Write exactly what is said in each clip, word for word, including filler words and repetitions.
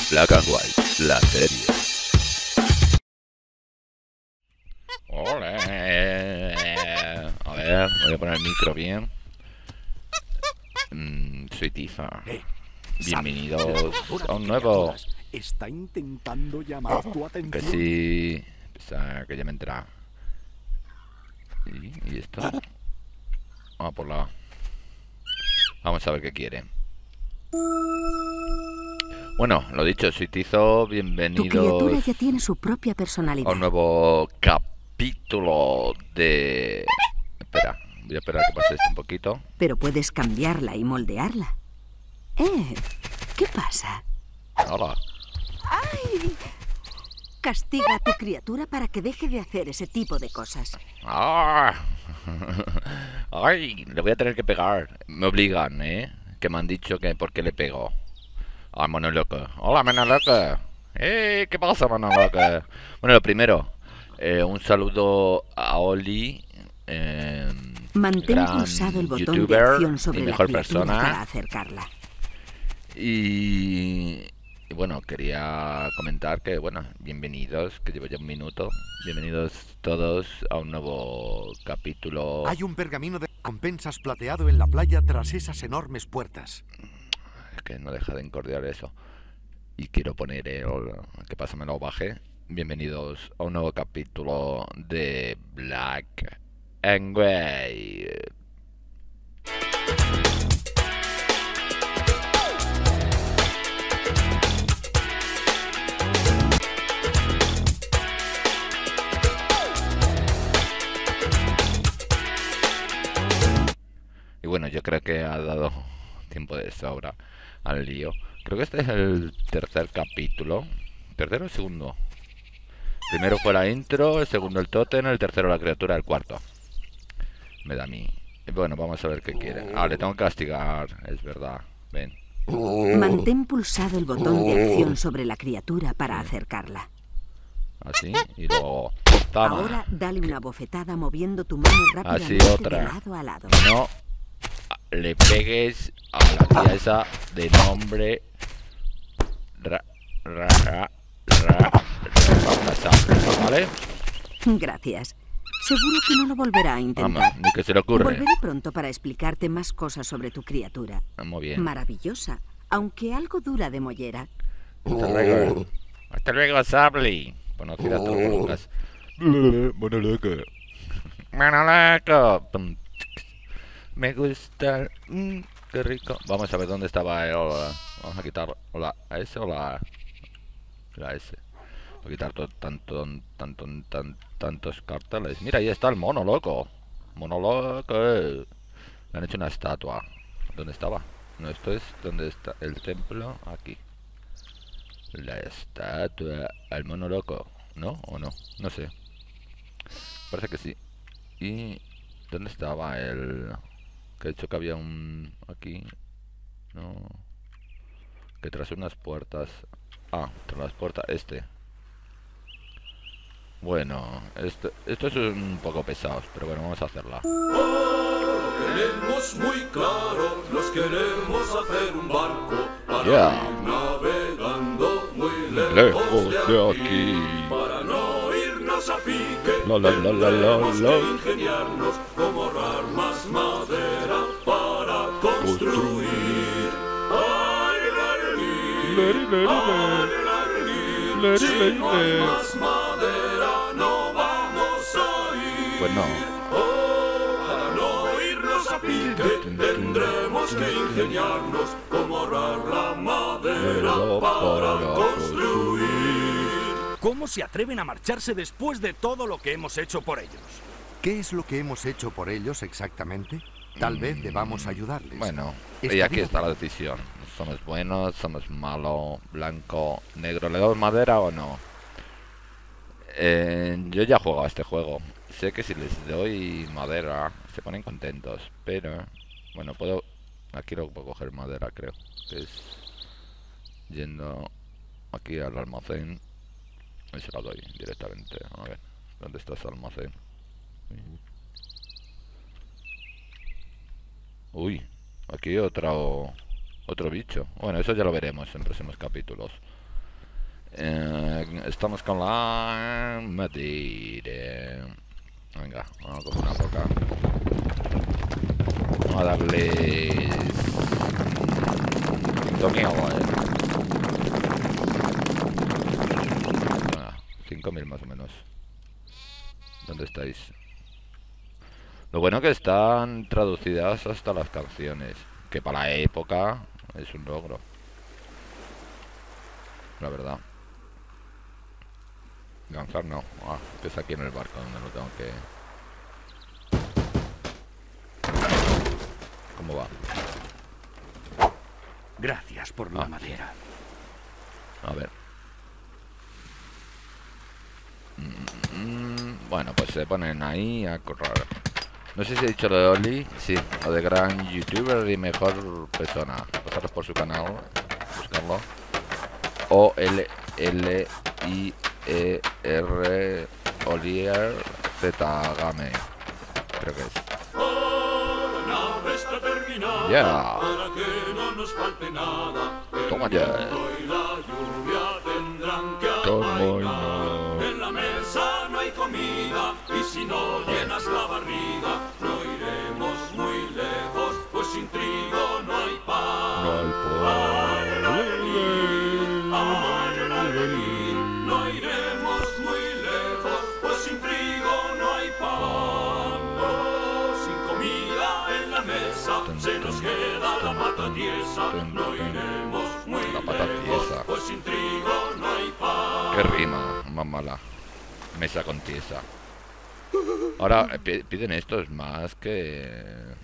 Black and White, la serie. Hola. A ver, voy a poner el micro bien. Mm, soy Tifa. Eh, Bienvenidos a un nuevo. Está intentando llamar tu atención. Que sí. Pensaba que ya me entra. ¿Y, ¿Y esto? Vamos por la. Vamos a ver qué quiere. Bueno, lo dicho, soy Tizo. Bienvenidos. Tu criatura ya tiene su propia personalidad. A un nuevo capítulo de. Espera, voy a esperar a que pase esto un poquito. Pero puedes cambiarla y moldearla. Eh, ¿qué pasa? Hola. ¡Ay! Castiga a tu criatura para que deje de hacer ese tipo de cosas. ¡Ah! ¡Ay! Le voy a tener que pegar. Me obligan, ¿eh? Que me han dicho que por qué le pego. ¡Ah, mono loco! ¡Hola, mono loco! ¡Eh! ¿Qué pasa, mono loco? Bueno, lo primero, eh, un saludo a Oli. Eh, Mantén gran pulsado el botón youtuber de acción sobre y la mejor criatura persona. para acercarla. Y, y bueno, quería comentar que, bueno, bienvenidos, que llevo ya un minuto. Bienvenidos todos a un nuevo capítulo. Hay un pergamino de recompensas plateado en la playa tras esas enormes puertas. Es que no deja de encordiar eso. Y quiero poner el... ¿Qué pasa? Me lo bajé. Bienvenidos a un nuevo capítulo de Black and White. Y bueno, yo creo que ha dado tiempo de sobra al lío. Creo que este es el tercer capítulo. ¿Tercero o segundo? Primero fue la intro, el segundo el tótem, el tercero la criatura, el cuarto me da a mí. Y bueno, vamos a ver qué quiere. Ah, le tengo que castigar, es verdad. Ven. Mantén pulsado el botón de acción sobre la criatura para acercarla. Así, y luego... Toma. Ahora dale una bofetada moviendo tu mano Así, rápidamente otra. de lado a lado. No le pegues a la tía esa de nombre ra, ra, ra, ra, ra, ¿vale? Gracias. Seguro que no lo volverá a intentar. Vamos, ni que se le ocurre. Volveré pronto para explicarte más cosas sobre tu criatura. Muy bien. Maravillosa, aunque algo dura de mollera. Hasta luego. Hasta luego, Sably. Conocida a todos Lucas. Mono loco. Mono loco. Pum. Me gusta. Mm, qué rico. Vamos a ver dónde estaba el. Vamos a quitar la S o la. La S. Voy a quitar todo, tanto, tanto, tan, tantos carteles. Mira, ahí está el mono loco. Mono loco. Le han hecho una estatua. ¿Dónde estaba? No, esto es donde está el templo. Aquí. La estatua. Al mono loco. ¿No? ¿O no? No sé. Parece que sí. ¿Y dónde estaba el...? Que he dicho que había un... Aquí. No. Que tras unas puertas... Ah, tras las puertas... Este. Bueno, esto, esto es un poco pesado, pero bueno, vamos a hacerla. Oh, tenemos muy claro, nos queremos hacer un barco para Yeah. ir navegando muy lejos, Lejos de, de aquí, aquí. para no irnos a pique. La, la, la, la, la, tendremos la. que ingeniarnos cómo ahorrar más madera para construir. Ay, la, la, li. Lere, lere, Ay, lere. la, la, li. Lere, Si lere, no hay lere. más madera, no vamos a ir. Pues no. Oh, para no irnos a pique, tendremos que ingeniarnos cómo ahorrar la madera para construir. ¿Cómo se atreven a marcharse después de todo lo que hemos hecho por ellos? ¿Qué es lo que hemos hecho por ellos exactamente? Tal vez debamos ayudarles. Bueno, y Estaría aquí está la decisión. ¿Somos buenos? ¿Somos malos? ¿Blanco? ¿Negro? ¿Le damos madera o no? Eh, yo ya he jugado a este juego. Sé que si les doy madera se ponen contentos. Pero, bueno, puedo... Aquí lo puedo coger madera, creo. Que es... Yendo aquí al almacén. Y se la doy directamente. A ver, ¿dónde está ese almacén? Uy, aquí otro... Otro bicho. Bueno, eso ya lo veremos en próximos capítulos. Eh, estamos con la madera. Venga, vamos a coger una boca. Vamos a darles cinco mil, eh. Venga, cinco mil más o menos. ¿Dónde estáis? Lo bueno que están traducidas hasta las canciones, que para la época es un logro, la verdad. Lanzar no, ah, es aquí en el barco donde lo tengo que... ¿Cómo va? Gracias por Ah. la madera. A ver. Mm, bueno, pues se ponen ahí a correr. No sé si he dicho lo de Oli. Sí, lo de gran youtuber y mejor persona. Pasaros por su canal, buscarlo. O L L I E R Olier Z Game. Creo que es. La nave está terminada Ya. para que no nos falte nada. Toma El ya. viento y la lluvia tendrán que Toma amainar. ya. En la mesa no hay comida y si no llenas la barriga no iremos muy lejos, pues sin trigo no hay pan. No hay Ay, ay, ay, ay, no iremos muy lejos, pues sin trigo no hay pan. Oh, sin comida en la mesa se nos queda la pata tiesa. No iremos muy La pata lejos, tiesa. pues sin trigo no hay pan. Qué rima, más mala. Mesa con tiesa. Ahora eh, pi- piden estos más que...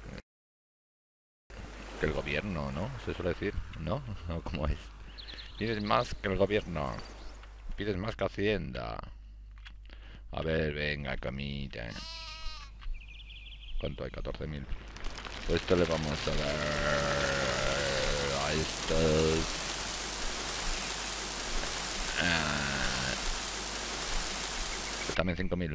que el gobierno, ¿no? Se suele decir, ¿no? ¿O cómo es? Pides más que el gobierno. Pides más que Hacienda. A ver, venga, comida. ¿Cuánto hay? catorce mil. Pues esto le vamos a dar a estos. Ah, también cinco mil.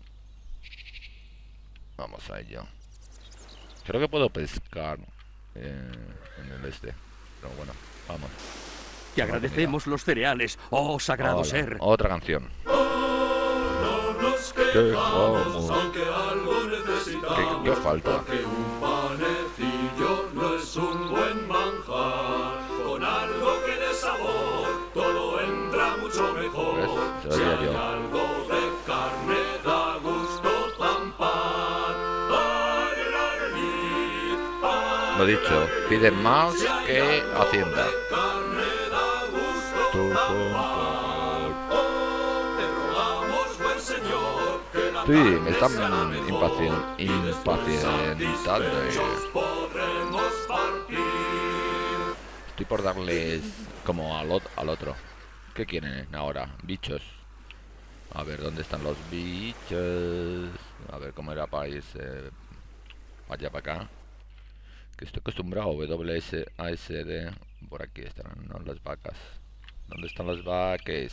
Vamos a ello. Creo que puedo pescar eh, en el este. Pero bueno, vamos. Te agradecemos los cereales, oh sagrado Hola, ser. otra canción. No nos Quejamos. quejamos, aunque algo necesitamos. ¿Qué- qué falta? Porque un panecillo no es un buen manjar. Con algo que dé sabor, todo entra mucho mejor. ¿Ves? Se lo Si diría hay yo. algo de carne, da gusto tan pan. Ay, ay, ay, ay, Lo dicho, piden más si hay que algo Hacienda. de carne, da gusto Tu tan comprar. Oh, te rogamos, buen señor, que la Sí, carne me están sea mejor, impacien- y después impacientando. satisfechos podremos partir. Estoy por darles como al, ot- al otro. ¿Qué quieren ahora? Bichos. A ver, ¿dónde están los bichos? A ver, ¿cómo era para irse para allá, para acá? Que estoy acostumbrado a W S A S D. Por aquí estarán, ¿no? Las vacas. ¿Dónde están las vacas?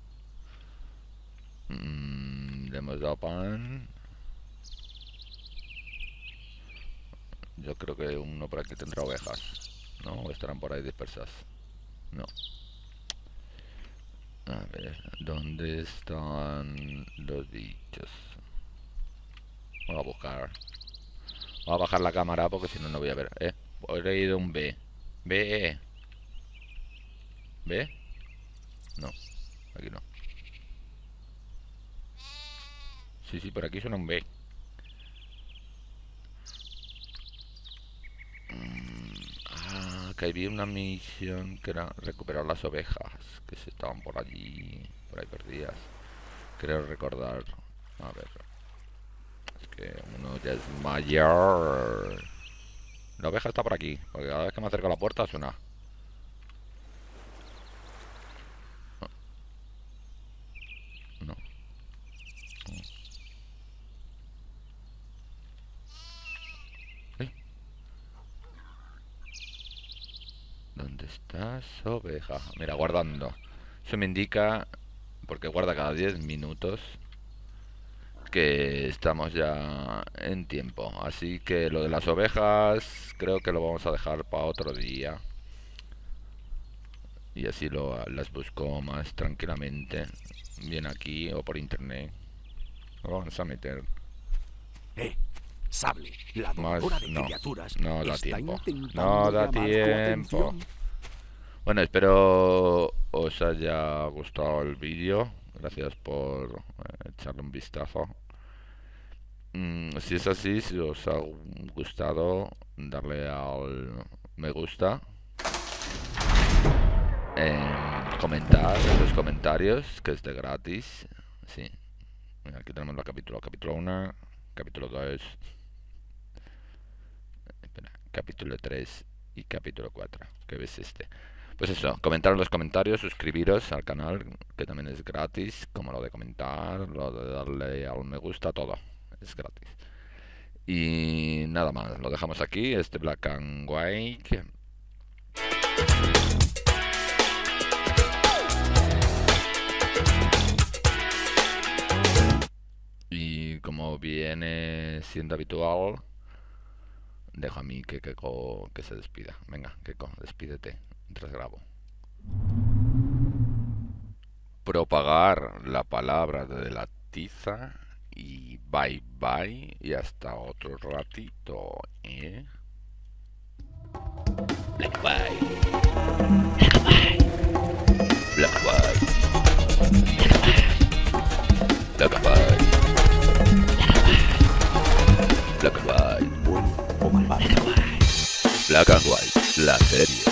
Mm, le hemos dado pan. Yo creo que uno por aquí tendrá ovejas. ¿No? ¿O estarán por ahí dispersas? No. A ver, ¿dónde están los bichos? Voy a buscar. Voy a bajar la cámara porque si no, no voy a ver. Eh, he leído un B. B. ¿B? No, aquí no. Sí, sí, por aquí suena un B. Mm, ah, que había una misión que era recuperar las ovejas que se estaban por allí, por ahí perdidas. Creo recordar. A ver. Es que uno ya es mayor. La oveja está por aquí, porque cada vez que me acerco a la puerta suena. No. ¿Eh? ¿Dónde estás, oveja? Mira, guardando. Eso me indica, porque guarda cada diez minutos, que estamos ya en tiempo. Así que lo de las ovejas creo que lo vamos a dejar para otro día. y así lo, las busco más tranquilamente, bien aquí o por internet. Lo vamos a meter. Eh, Sable, la Más, domadora de no, criaturas no da está tiempo. intentando No da llamar tu tiempo. atención. Bueno, espero os haya gustado el vídeo. Gracias por eh, echarle un vistazo. Mm, si es así, si os ha gustado, darle al me gusta. Eh, comentar en los comentarios, que es de gratis. Sí. Aquí tenemos el capítulo. Capítulo uno, capítulo dos, espera, capítulo tres y capítulo cuatro. ¿Qué ves este? Pues eso, comentar en los comentarios, suscribiros al canal, que también es gratis, como lo de comentar, lo de darle al me gusta, todo es gratis. Y nada más, lo dejamos aquí, este Black and White. Y como viene siendo habitual, dejo a mí que Keiko que se despida. Venga, Keiko, despídete mientras grabo. Propagar la palabra de la tiza y bye bye y hasta otro ratito, ¿eh? Black white, black white, black white, black white, black white, Bueno o malvado. Black and White, la serie.